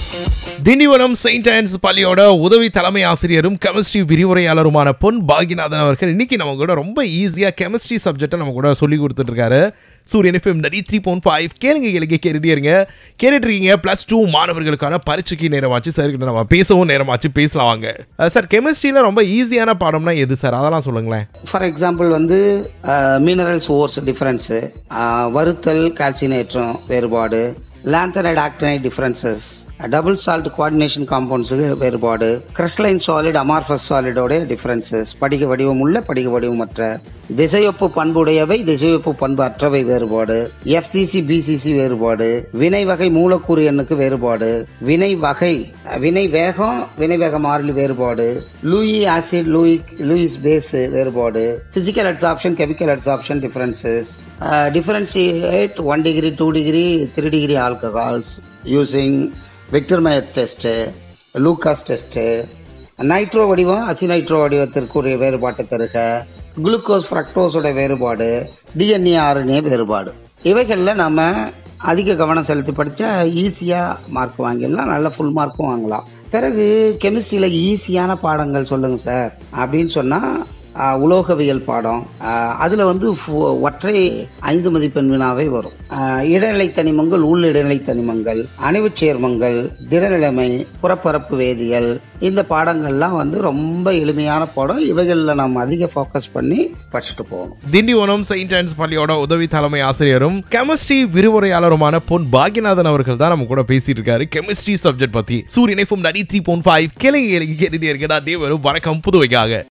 Tindivanam ST.ANN'S பள்ளியோட உதவி தலைமை ஆசிரியரும் கெமிஸ்ட்ரி விரிவுரையாளருமான Pon.BAKKIANATHAN அவர்கள் இன்னைக்கு நம்ம கூட ரொம்ப ஈஸியா கெமிஸ்ட்ரி சப்ஜெக்ட்டை நம்ம கூட சொல்லி கொடுத்துட்டு இருக்காரு. சூரியன் FM 93.5 கேட்டுட்டே இருங்க. கேட்டுட்டு இருக்கீங்க +2 மாணவர்களுக்கான பரீட்சைக்கு நேரமாச்சு. சார் கிட்ட நம்ம பேசவும் நேரமாச்சு, பேசலாம் வாங்க. சார், கெமிஸ்ட்ரியில ரொம்ப ஈஸியான பாடம்னா எது சார்? அதெல்லாம் சொல்லுங்களேன். For example minerals ores difference, வறுத்தல் கால்சினேற்றம் வேறுபாடு, lanthanide actinide differences, double salt coordination compounds வேறுபாடு, கிறிஸ்டலைன் சாலிட் அமார்ஃபஸ் சாலிடோட டிஃபரன்சஸ், படிக வடிவம் உள்ள படிக வடிவமற்ற, திசையொப்பு பண்புடையவை திசையொப்பு பண்பு அற்றவை வேறுபாடு, FCC BCC வேறுபாடு, வினை வகை மூலக்கூறு எண்ணுக்கு வேறுபாடு, வினை வேகம் வினை வேக மாறிலி வேறுபாடு, லூயி ஆசிட் லூயிஸ் பேஸ் வேறுபாடு, physical adsorption chemical adsorption differences, differentiate 1 degree 2 degree 3 degree alcohols using Victor-Meyer test, Lucas test, nitro வடிவம் அசிநைட்ரோ வடிவத்திற்குரிய வேறுபாட்டை தருக, குளுக்கோஸ் ஃப்ரக்டோஸோட வேறுபாடு, DNA RNA வேறுபாடு. இவைகளில் நம்ம அதிக கவனம் செலுத்தி படித்தா ஈஸியாக மார்க் வாங்கிடலாம், நல்ல ஃபுல் மார்க்கும் வாங்கலாம். பிறகு கெமிஸ்ட்ரியில் ஈஸியான பாடங்கள் சொல்லுங்கள் சார் அப்படின்னு சொன்னால் உலோகவியல் பாடம். அதில் ஒற்றை 5 மதிப்பெண் வினாவே வரும். இடைநிலை தனிமங்கள், உள் இடைநிலை தனிமங்கள், அணைவுச் சேர்மங்கள், திடநிலைமை, புறப்பரப்பு வேதியியல், இந்த பாடங்கள்லாம் ரொம்ப எளிமையான பாடம். இவைகளில் நம்ம அதிக ஃபோக்கஸ் பண்ணி படிச்சுட்டு போகணும். திண்டிவனம் ST.ANN'S பள்ளியோட உதவி தலைமை ஆசிரியரும் கெமிஸ்ட்ரி விரிவுரையாளருமான Pon.BAKKIANATHAN அவர்கள் தான் நம்ம கூட பேசிட்டு இருக்காரு கெமிஸ்ட்ரி சப்ஜெக்ட் பத்தி. சூரியன் FM 93.5 கேளுங்க, கேட்டுட்டே இருக்கா. வணக்கம் புதுவைக்காக.